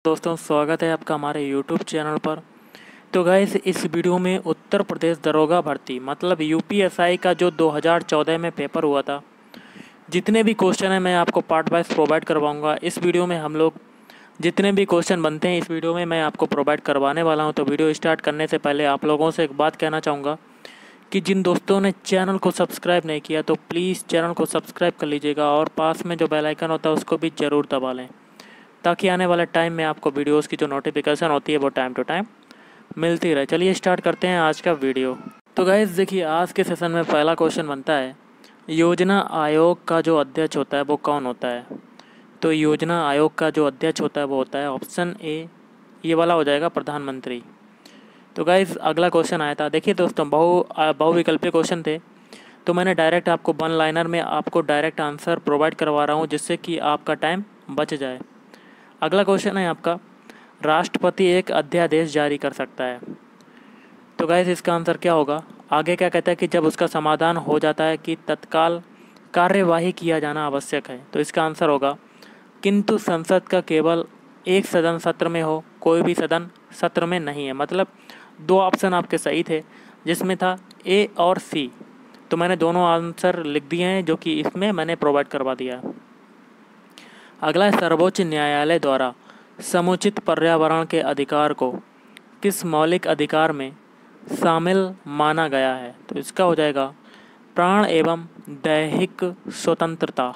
दोस्तों, स्वागत है आपका हमारे यूट्यूब चैनल पर। तो गाइस, इस वीडियो में उत्तर प्रदेश दरोगा भर्ती मतलब यूपीएसआई का जो 2014 में पेपर हुआ था, जितने भी क्वेश्चन हैं मैं आपको पार्ट वाइज प्रोवाइड करवाऊंगा। इस वीडियो में हम लोग जितने भी क्वेश्चन बनते हैं इस वीडियो में मैं आपको प्रोवाइड करवाने वाला हूं। तो वीडियो स्टार्ट करने से पहले आप लोगों से एक बात कहना चाहूँगा कि जिन दोस्तों ने चैनल को सब्सक्राइब नहीं किया तो प्लीज़ चैनल को सब्सक्राइब कर लीजिएगा और पास में जो बेल आइकन होता है उसको भी ज़रूर दबा लें, ताकि आने वाले टाइम में आपको वीडियोस की जो नोटिफिकेशन होती है वो टाइम टू टाइम मिलती रहे। चलिए स्टार्ट करते हैं आज का वीडियो। तो गाइस देखिए, आज के सेशन में पहला क्वेश्चन बनता है, योजना आयोग का जो अध्यक्ष होता है वो कौन होता है? तो योजना आयोग का जो अध्यक्ष होता है वो होता है ऑप्शन ए, ये वाला हो जाएगा प्रधानमंत्री। तो गाइस अगला क्वेश्चन आया था, देखिए दोस्तों बहुविकल्पीय क्वेश्चन थे, तो मैंने डायरेक्ट आपको वन लाइनर में आपको डायरेक्ट आंसर प्रोवाइड करवा रहा हूँ जिससे कि आपका टाइम बच जाए। अगला क्वेश्चन है आपका, राष्ट्रपति एक अध्यादेश जारी कर सकता है। तो गाइस इसका आंसर क्या होगा? आगे क्या कहता है कि जब उसका समाधान हो जाता है कि तत्काल कार्यवाही किया जाना आवश्यक है। तो इसका आंसर होगा, किंतु संसद का केवल एक सदन सत्र में हो, कोई भी सदन सत्र में नहीं है। मतलब दो ऑप्शन आपके सही थे, जिसमें था ए और सी, तो मैंने दोनों आंसर लिख दिए हैं जो कि इसमें मैंने प्रोवाइड करवा दिया है। अगला है, सर्वोच्च न्यायालय द्वारा समुचित पर्यावरण के अधिकार को किस मौलिक अधिकार में शामिल माना गया है? तो इसका हो जाएगा प्राण एवं दैहिक स्वतंत्रता।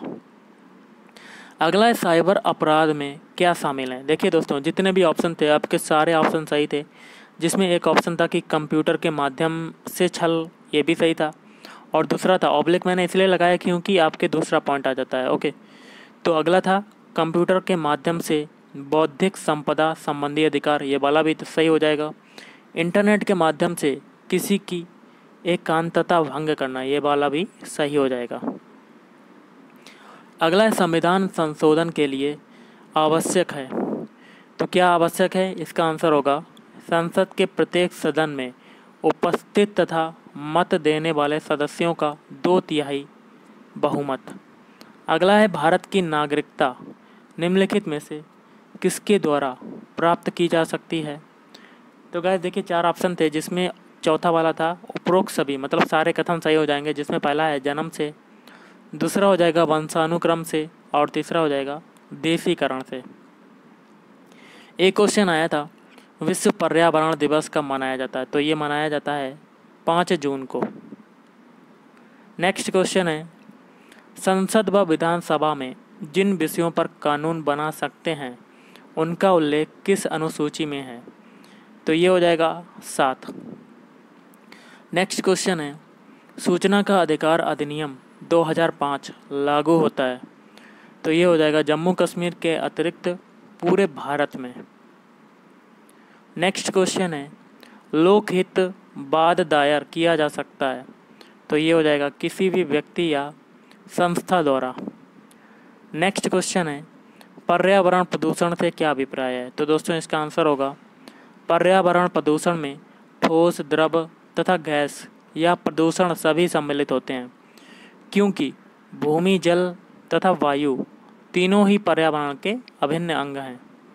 अगला है, साइबर अपराध में क्या शामिल है? देखिए दोस्तों, जितने भी ऑप्शन थे आपके सारे ऑप्शन सही थे, जिसमें एक ऑप्शन था कि कंप्यूटर के माध्यम से छल, ये भी सही था, और दूसरा था ऑब्लिक, मैंने इसलिए लगाया क्योंकि आपके दूसरा पॉइंट आ जाता है। ओके, तो अगला था कंप्यूटर के माध्यम से बौद्धिक संपदा संबंधी अधिकार, ये वाला भी तो सही हो जाएगा। इंटरनेट के माध्यम से किसी की एकांतता भंग करना, ये वाला भी सही हो जाएगा। अगला है, संविधान संशोधन के लिए आवश्यक है। तो क्या आवश्यक है? इसका आंसर होगा, संसद के प्रत्येक सदन में उपस्थित तथा मत देने वाले सदस्यों का 2/3 बहुमत। अगला है, भारत की नागरिकता निम्नलिखित में से किसके द्वारा प्राप्त की जा सकती है? तो गाइस देखिए, चार ऑप्शन थे, जिसमें चौथा वाला था उपरोक्त सभी, मतलब सारे कथन सही हो जाएंगे, जिसमें पहला है जन्म से, दूसरा हो जाएगा वंशानुक्रम से, और तीसरा हो जाएगा देशीकरण से। एक क्वेश्चन आया था, विश्व पर्यावरण दिवस कब मनाया जाता है? तो ये मनाया जाता है 5 जून को। नेक्स्ट क्वेश्चन है, संसद व विधानसभा में जिन विषयों पर कानून बना सकते हैं उनका उल्लेख किस अनुसूची में है? तो ये हो जाएगा 7। नेक्स्ट क्वेश्चन है, सूचना का अधिकार अधिनियम 2005 लागू होता है। तो ये हो जाएगा जम्मू कश्मीर के अतिरिक्त पूरे भारत में। नेक्स्ट क्वेश्चन है, लोकहित वाद दायर किया जा सकता है। तो ये हो जाएगा किसी भी व्यक्ति या संस्था द्वारा। नेक्स्ट क्वेश्चन है, पर्यावरण प्रदूषण से क्या अभिप्राय है? तो दोस्तों इसका आंसर होगा, पर्यावरण प्रदूषण में ठोस, द्रव तथा गैस या प्रदूषण सभी सम्मिलित होते हैं, क्योंकि भूमि, जल तथा वायु तीनों ही पर्यावरण के अभिन्न अंग हैं।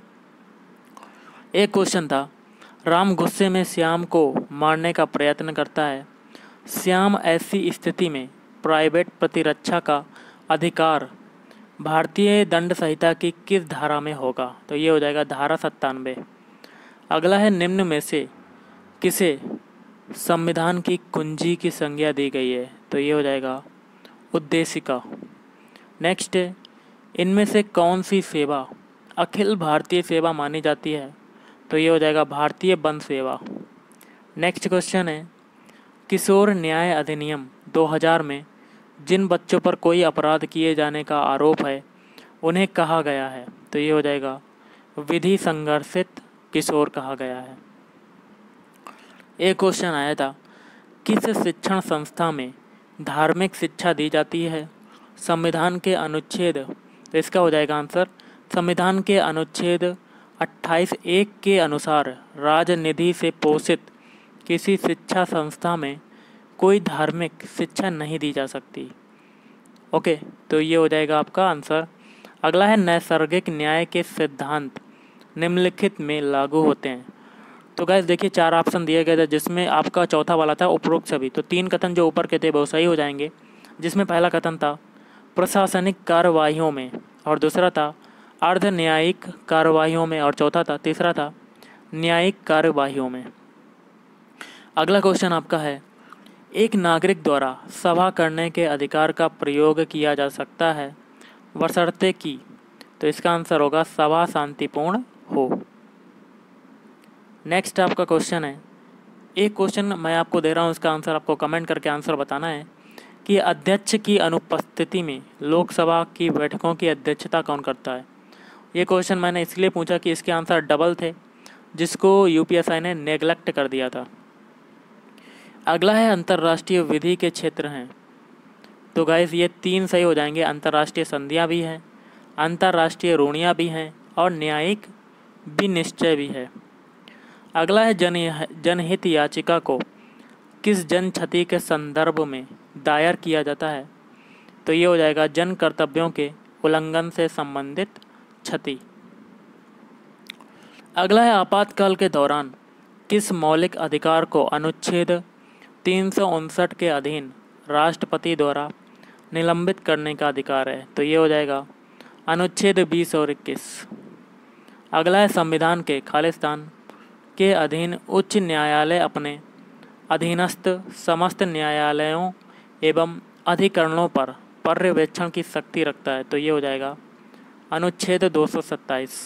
एक क्वेश्चन था, राम गुस्से में श्याम को मारने का प्रयत्न करता है, श्याम ऐसी स्थिति में प्राइवेट प्रतिरक्षा का अधिकार भारतीय दंड संहिता की किस धारा में होगा? तो ये हो जाएगा धारा 97। अगला है, निम्न में से किसे संविधान की कुंजी की संज्ञा दी गई है? तो ये हो जाएगा उद्देशिका। नेक्स्ट है, इनमें से कौन सी सेवा अखिल भारतीय सेवा मानी जाती है? तो ये हो जाएगा भारतीय वन सेवा। नेक्स्ट क्वेश्चन है, किशोर न्याय अधिनियम 2000 में जिन बच्चों पर कोई अपराध किए जाने का आरोप है उन्हें कहा गया है? तो ये हो जाएगा विधि संघर्षित किशोर कहा गया है। एक क्वेश्चन आया था, किस शिक्षण संस्था में धार्मिक शिक्षा दी जाती है? संविधान के अनुच्छेद, तो इसका हो जाएगा आंसर, संविधान के अनुच्छेद 28(1) के अनुसार राजनिधि से पोषित किसी शिक्षा संस्था में कोई धार्मिक शिक्षा नहीं दी जा सकती। ओके, तो ये हो जाएगा आपका आंसर। अगला है, नैसर्गिक न्याय के सिद्धांत निम्नलिखित में लागू होते हैं। तो गाइस देखिए 4 ऑप्शन दिए गए थे, जिसमें आपका चौथा वाला था उपरोक्त सभी। तो 3 कथन जो ऊपर के थे वो सही हो जाएंगे, जिसमें पहला कथन था प्रशासनिक कार्यवाहियों में, और दूसरा था अर्ध न्यायिक कार्यवाहियों में, और चौथा था तीसरा था न्यायिक कार्यवाहियों में। अगला क्वेश्चन आपका है, एक नागरिक द्वारा सभा करने के अधिकार का प्रयोग किया जा सकता है बशर्ते कि, तो इसका आंसर होगा सभा शांतिपूर्ण हो। नेक्स्ट आपका क्वेश्चन है, एक क्वेश्चन मैं आपको दे रहा हूँ, उसका आंसर आपको कमेंट करके आंसर बताना है कि अध्यक्ष की अनुपस्थिति में लोकसभा की बैठकों की अध्यक्षता कौन करता है। ये क्वेश्चन मैंने इसलिए पूछा कि इसके आंसर डबल थे, जिसको यूपीएसआई ने नेगलेक्ट कर दिया था। अगला है अंतर्राष्ट्रीय विधि के क्षेत्र हैं। तो गाइस ये 3 सही हो जाएंगे, अंतर्राष्ट्रीय संधियाँ भी हैं, अंतर्राष्ट्रीय रूढ़ियाँ भी हैं, और न्यायिक विनिश्चय भी है। अगला है जनहित याचिका को किस जन क्षति के संदर्भ में दायर किया जाता है। तो ये हो जाएगा जन कर्तव्यों के उल्लंघन से संबंधित क्षति। अगला है आपातकाल के दौरान किस मौलिक अधिकार को अनुच्छेद 359 के अधीन राष्ट्रपति द्वारा निलंबित करने का अधिकार है। तो ये हो जाएगा अनुच्छेद 20 और 21। अगला है संविधान के खालिस्तान के अधीन उच्च न्यायालय अपने अधीनस्थ समस्त न्यायालयों एवं अधिकरणों पर पर्यवेक्षण की शक्ति रखता है। तो ये हो जाएगा अनुच्छेद 227।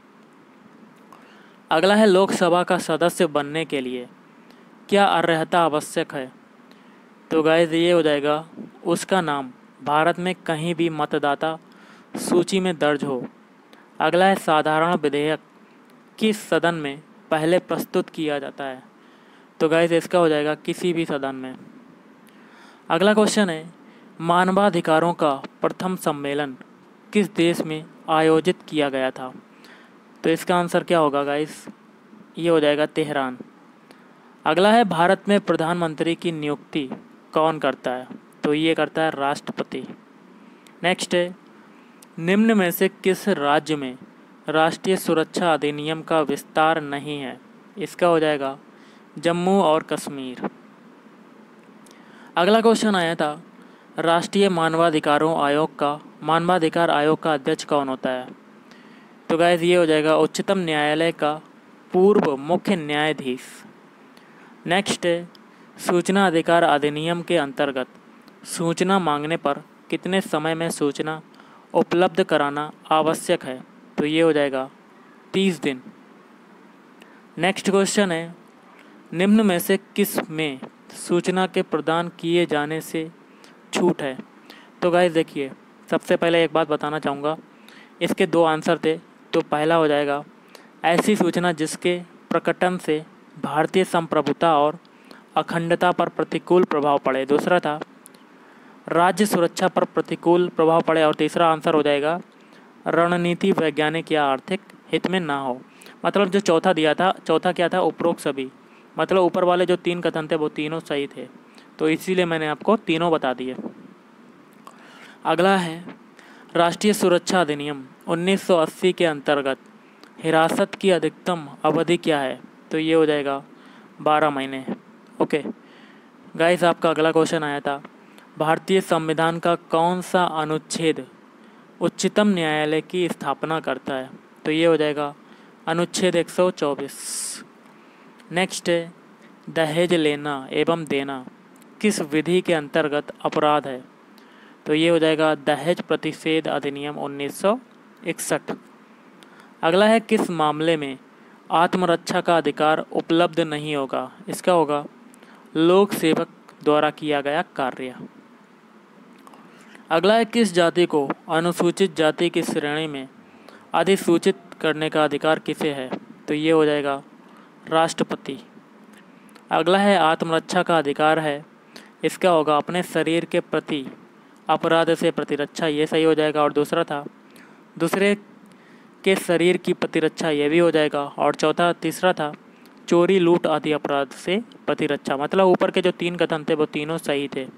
अगला है लोकसभा का सदस्य बनने के लिए क्या अर्हता आवश्यक है। तो गाइस ये हो जाएगा उसका नाम भारत में कहीं भी मतदाता सूची में दर्ज हो। अगला है साधारण विधेयक किस सदन में पहले प्रस्तुत किया जाता है। तो गाइस इसका हो जाएगा किसी भी सदन में। अगला क्वेश्चन है मानवाधिकारों का प्रथम सम्मेलन किस देश में आयोजित किया गया था। तो इसका आंसर क्या होगा गाइस, ये हो जाएगा तेहरान। अगला है भारत में प्रधानमंत्री की नियुक्ति कौन करता है। तो ये करता है राष्ट्रपति। नेक्स्ट है निम्न में से किस राज्य में राष्ट्रीय सुरक्षा अधिनियम का विस्तार नहीं है। इसका हो जाएगा जम्मू और कश्मीर। अगला क्वेश्चन आया था राष्ट्रीय मानवाधिकार आयोग का अध्यक्ष कौन होता है। तो गाइस ये हो जाएगा उच्चतम न्यायालय का पूर्व मुख्य न्यायाधीश। नेक्स्ट है सूचना अधिकार अधिनियम के अंतर्गत सूचना मांगने पर कितने समय में सूचना उपलब्ध कराना आवश्यक है। तो ये हो जाएगा 30 दिन। नेक्स्ट क्वेश्चन है निम्न में से किस में सूचना के प्रदान किए जाने से छूट है। तो गाइस देखिए सबसे पहले एक बात बताना चाहूँगा, इसके 2 आंसर थे। तो पहला हो जाएगा ऐसी सूचना जिसके प्रकटन से भारतीय संप्रभुता और अखंडता पर प्रतिकूल प्रभाव पड़े। दूसरा था राज्य सुरक्षा पर प्रतिकूल प्रभाव पड़े। और तीसरा आंसर हो जाएगा रणनीति वैज्ञानिक या आर्थिक हित में ना हो। मतलब जो चौथा दिया था, चौथा क्या था, उपरोक्त सभी। मतलब ऊपर वाले जो 3 कथन थे वो तीनों सही थे, तो इसीलिए मैंने आपको तीनों बता दिए। अगला है राष्ट्रीय सुरक्षा अधिनियम 1980 के अंतर्गत हिरासत की अधिकतम अवधि क्या है। तो ये हो जाएगा 12 महीने। ओके गाइस, आपका अगला क्वेश्चन आया था भारतीय संविधान का कौन सा अनुच्छेद उच्चतम न्यायालय की स्थापना करता है। तो ये हो जाएगा अनुच्छेद 124। नेक्स्ट है दहेज लेना एवं देना किस विधि के अंतर्गत अपराध है। तो ये हो जाएगा दहेज प्रतिषेध अधिनियम 1961। अगला है किस मामले में आत्मरक्षा का अधिकार उपलब्ध नहीं होगा। इसका होगा लोक सेवक द्वारा किया गया कार्य। अगला है किस जाति को अनुसूचित जाति की श्रेणी में अधिसूचित करने का अधिकार किसे है। तो ये हो जाएगा राष्ट्रपति। अगला है आत्मरक्षा का अधिकार है, इसका होगा अपने शरीर के प्रति अपराध से प्रतिरक्षा। ये सही हो जाएगा। और दूसरा था दूसरे के शरीर की प्रतिरक्षा, ये भी हो जाएगा। और तीसरा था चोरी लूट आदि अपराध से प्रतिरक्षा। मतलब ऊपर के जो 3 कथन थे वो तीनों सही थे।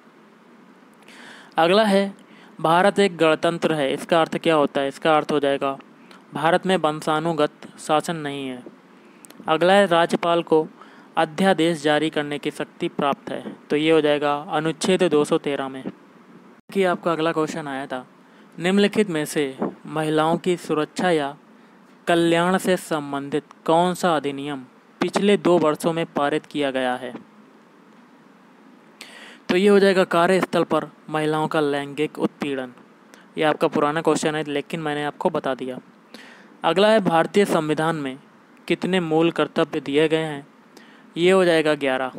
अगला है भारत एक गणतंत्र है, इसका अर्थ क्या होता है। इसका अर्थ हो जाएगा भारत में वंशानुगत शासन नहीं है। अगला है राज्यपाल को अध्यादेश जारी करने की शक्ति प्राप्त है, तो ये हो जाएगा अनुच्छेद 213 में। कि आपका अगला क्वेश्चन आया था, निम्नलिखित में से महिलाओं की सुरक्षा या कल्याण से संबंधित कौन सा अधिनियम पिछले 2 वर्षों में पारित किया गया है? तो ये हो जाएगा कार्यस्थल पर महिलाओं का लैंगिक उत्पीड़न। ये आपका पुराना क्वेश्चन है, लेकिन मैंने आपको बता दिया। अगला है भारतीय संविधान में कितने मूल कर्तव्य दिए गए हैं? ये हो जाएगा 11।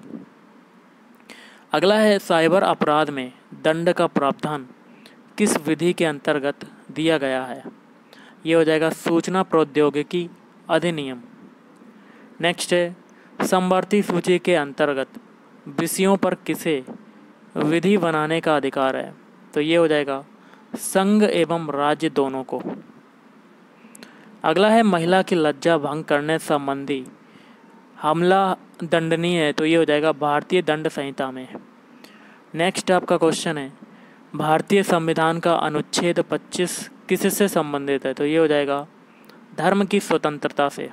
अगला है साइबर अपराध में दंड का प्रावधान किस विधि के अंतर्गत दिया गया है? ये हो जाएगा सूचना प्रौद्योगिकी अधिनियम। नेक्स्ट है समवर्ती सूची के अंतर्गत विषयों पर किसे विधि बनाने का अधिकार है? तो ये हो जाएगा संघ एवं राज्य दोनों को। अगला है महिला की लज्जा भंग करने संबंधी हमला दंडनीय है, तो ये हो जाएगा भारतीय दंड संहिता में। नेक्स्ट आपका क्वेश्चन है भारतीय संविधान का अनुच्छेद 25 किससे संबंधित है? तो ये हो जाएगा धर्म की स्वतंत्रता से।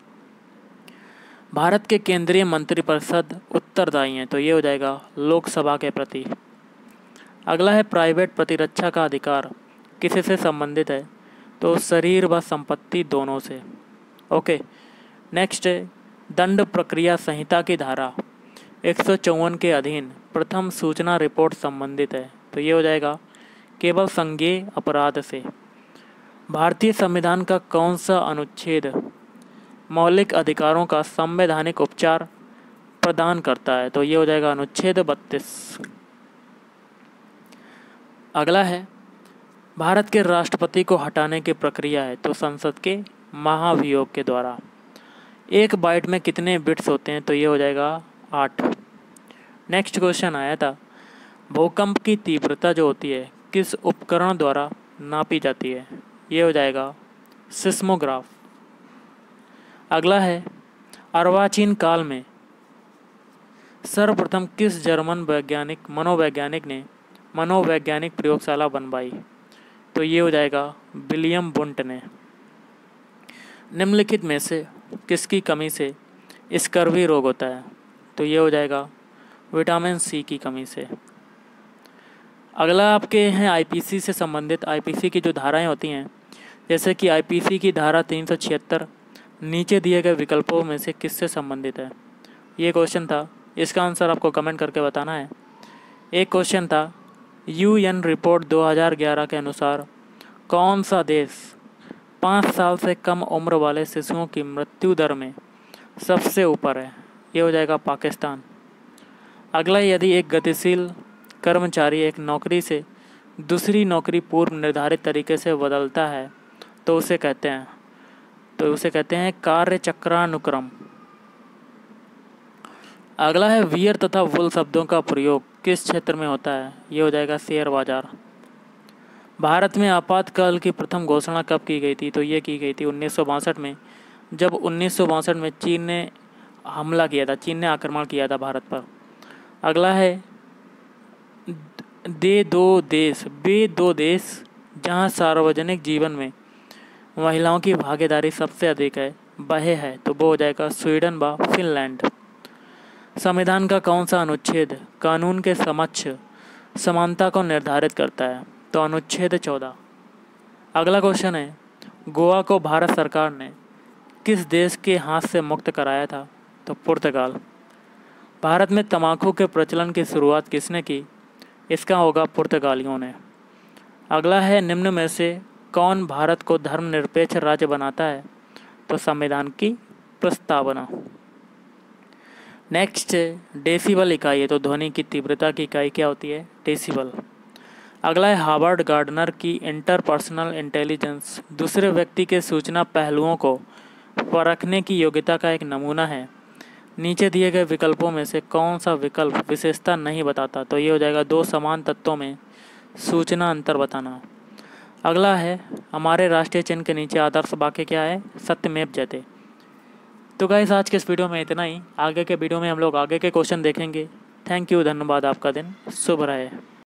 भारत के केंद्रीय मंत्रिपरिषद उत्तरदायी हैं, तो ये हो जाएगा लोकसभा के प्रति। अगला है प्राइवेट प्रतिरक्षा का अधिकार किससे संबंधित है? तो शरीर व संपत्ति दोनों से। ओके, नेक्स्ट है दंड प्रक्रिया संहिता की धारा 154 के अधीन प्रथम सूचना रिपोर्ट संबंधित है, तो ये हो जाएगा केवल संज्ञेय अपराध से। भारतीय संविधान का कौन सा अनुच्छेद मौलिक अधिकारों का संवैधानिक उपचार प्रदान करता है? तो ये हो जाएगा अनुच्छेद 32। अगला है भारत के राष्ट्रपति को हटाने की प्रक्रिया है, तो संसद के महाभियोग के द्वारा। 1 बाइट में कितने बिट्स होते हैं? तो ये हो जाएगा 8। नेक्स्ट क्वेश्चन आया था भूकंप की तीव्रता जो होती है किस उपकरण द्वारा नापी जाती है? ये हो जाएगा सिस्मोग्राफ। अगला है अर्वाचीन काल में सर्वप्रथम किस जर्मन मनोवैज्ञानिक ने मनोवैज्ञानिक प्रयोगशाला बनवाई? तो ये हो जाएगा विलियम वुंट ने। निम्नलिखित में से किसकी कमी से स्कर्वी रोग होता है? तो ये हो जाएगा विटामिन सी की कमी से। अगला आपके हैं आईपीसी से संबंधित। आईपीसी की जो धाराएं होती हैं, जैसे कि आईपीसी की धारा 376 नीचे दिए गए विकल्पों में से किससे संबंधित है? ये क्वेश्चन था, इसका आंसर आपको कमेंट करके बताना है। एक क्वेश्चन था यूएन रिपोर्ट 2011 के अनुसार कौन सा देश 5 साल से कम उम्र वाले शिशुओं की मृत्यु दर में सबसे ऊपर है? ये हो जाएगा पाकिस्तान। अगला, यदि एक गतिशील कर्मचारी एक नौकरी से दूसरी नौकरी पूर्व निर्धारित तरीके से बदलता है तो उसे कहते हैं कार्य चक्रानुक्रम। अगला है वियर तथा वुल शब्दों का प्रयोग किस क्षेत्र में होता है? ये हो जाएगा शेयर बाजार। भारत में आपातकाल की प्रथम घोषणा कब की गई थी? तो ये की गई थी 1962 में, जब 1962 में चीन ने हमला किया था, चीन ने आक्रमण किया था भारत पर। अगला है वे दो देश जहां सार्वजनिक जीवन में महिलाओं की भागीदारी सबसे अधिक है वह है, तो वो हो जाएगा स्वीडन व फिनलैंड। संविधान का कौन सा अनुच्छेद कानून के समक्ष समानता को निर्धारित करता है? तो अनुच्छेद 14। अगला क्वेश्चन है गोवा को भारत सरकार ने किस देश के हाथ से मुक्त कराया था? तो पुर्तगाल। भारत में तंबाकू के प्रचलन की शुरुआत किसने की? इसका होगा पुर्तगालियों ने। अगला है निम्न में से कौन भारत को धर्मनिरपेक्ष राज्य बनाता है? तो संविधान की प्रस्तावना। नेक्स्ट डेसिबल इकाई है, तो ध्वनि की तीव्रता की इकाई क्या होती है? डेसिबल। अगला है हार्वर्ड गार्डनर की इंटरपर्सनल इंटेलिजेंस दूसरे व्यक्ति के सूचना पहलुओं को परखने की योग्यता का एक नमूना है। नीचे दिए गए विकल्पों में से कौन सा विकल्प विशेषता नहीं बताता? तो ये हो जाएगा 2 समान तत्वों में सूचना अंतर बताना। अगला है हमारे राष्ट्रीय चिन्ह के नीचे आदर्श वाक्य क्या है? सत्यमेव जयते। तो गाइस आज के इस वीडियो में इतना ही। आगे के वीडियो में हम लोग आगे के क्वेश्चन देखेंगे। थैंक यू, धन्यवाद। आपका दिन शुभ रहे।